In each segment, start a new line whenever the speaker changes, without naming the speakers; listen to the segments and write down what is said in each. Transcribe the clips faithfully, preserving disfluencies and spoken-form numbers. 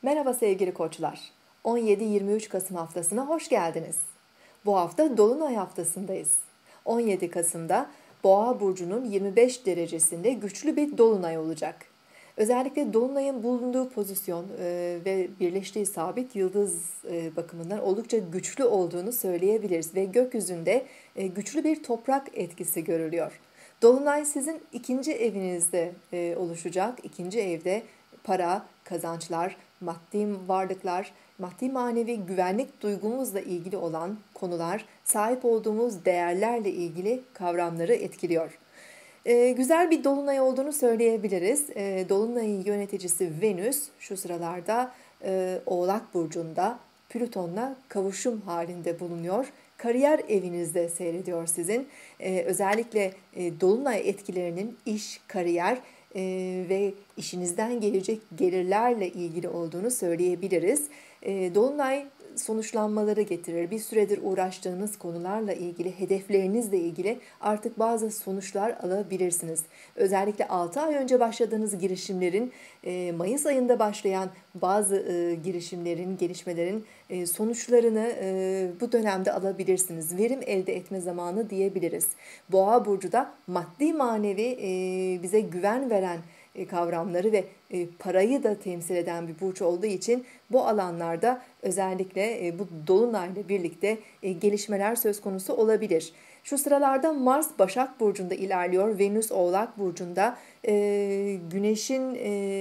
Merhaba sevgili koçlar. on yedi yirmi üç Kasım haftasına hoş geldiniz. Bu hafta Dolunay haftasındayız. on yedi Kasım'da Boğa burcunun yirmi beş derecesinde güçlü bir dolunay olacak. Özellikle dolunayın bulunduğu pozisyon e, ve birleştiği sabit yıldız e, bakımından oldukça güçlü olduğunu söyleyebiliriz ve gökyüzünde e, güçlü bir toprak etkisi görülüyor. Dolunay sizin ikinci evinizde e, oluşacak. İkinci evde para, kazançlar, maddi varlıklar, maddi manevi güvenlik duygumuzla ilgili olan konular, sahip olduğumuz değerlerle ilgili kavramları etkiliyor. Ee, güzel bir dolunay olduğunu söyleyebiliriz. Ee, dolunayın yöneticisi Venüs şu sıralarda e, Oğlak Burcu'nda Plüton'la kavuşum halinde bulunuyor. Kariyer evinizde seyrediyor sizin. Ee, özellikle e, dolunay etkilerinin iş, kariyer e, ve işinizden gelecek gelirlerle ilgili olduğunu söyleyebiliriz. E, dolunay sonuçlanmaları getirir. Bir süredir uğraştığınız konularla ilgili, hedeflerinizle ilgili artık bazı sonuçlar alabilirsiniz. Özellikle altı ay önce başladığınız girişimlerin, Mayıs ayında başlayan bazı girişimlerin, gelişmelerin sonuçlarını bu dönemde alabilirsiniz. Verim elde etme zamanı diyebiliriz. Boğa burcu da maddi manevi bize güven veren kavramları ve parayı da temsil eden bir burç olduğu için bu alanlarda özellikle bu dolunayla birlikte gelişmeler söz konusu olabilir. Şu sıralarda Mars Başak Burcu'nda ilerliyor, Venüs Oğlak Burcu'nda, Güneş'in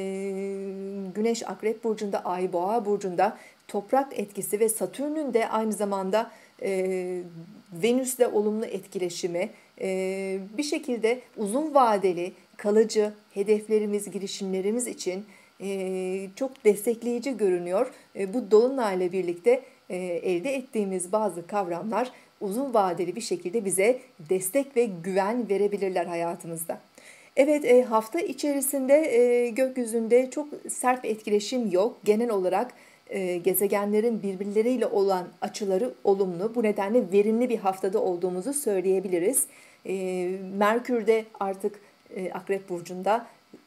Güneş Akrep Burcu'nda, Ay Boğa Burcu'nda toprak etkisi ve Satürn'ün de aynı zamanda Venüs'le olumlu etkileşimi bir şekilde uzun vadeli, kalıcı hedeflerimiz, girişimlerimiz için çok destekleyici görünüyor. Bu dolunayla birlikte elde ettiğimiz bazı kavramlar uzun vadeli bir şekilde bize destek ve güven verebilirler hayatımızda. Evet, hafta içerisinde gökyüzünde çok sert bir etkileşim yok. Genel olarak gezegenlerin birbirleriyle olan açıları olumlu. Bu nedenle verimli bir haftada olduğumuzu söyleyebiliriz. Merkür de artık Akrep Burcu'nda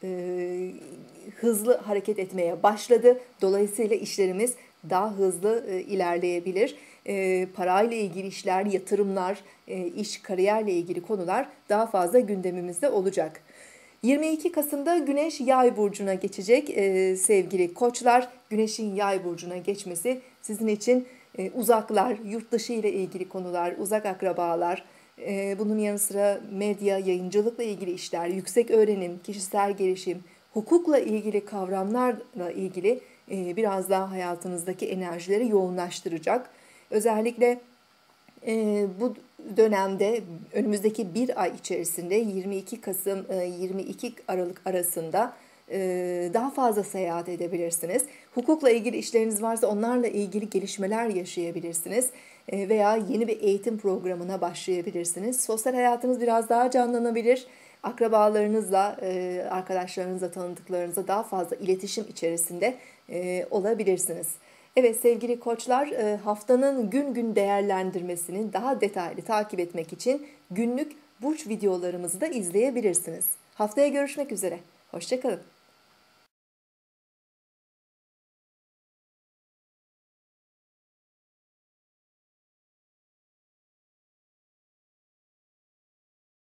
hızlı hareket etmeye başladı. Dolayısıyla işlerimiz daha hızlı ilerleyebilir. Parayla ilgili işler, yatırımlar, iş, kariyerle ilgili konular daha fazla gündemimizde olacak. yirmi iki Kasım'da Güneş Yay burcuna geçecek sevgili koçlar. Güneşin Yay burcuna geçmesi sizin için uzaklar, yurt dışı ile ilgili konular, uzak akrabalar, bunun yanı sıra medya, yayıncılıkla ilgili işler, yüksek öğrenim, kişisel gelişim, hukukla ilgili kavramlarla ilgili biraz daha hayatınızdaki enerjileri yoğunlaştıracak. Özellikle bu dönemde önümüzdeki bir ay içerisinde yirmi iki Kasım yirmi iki Aralık arasında daha fazla seyahat edebilirsiniz. Hukukla ilgili işleriniz varsa onlarla ilgili gelişmeler yaşayabilirsiniz veya yeni bir eğitim programına başlayabilirsiniz. Sosyal hayatınız biraz daha canlanabilir. Akrabalarınızla, arkadaşlarınızla, tanıdıklarınızla daha fazla iletişim içerisinde olabilirsiniz. Evet sevgili koçlar, haftanın gün gün değerlendirmesini daha detaylı takip etmek için günlük burç videolarımızı da izleyebilirsiniz. Haftaya görüşmek üzere. Hoşça kalın.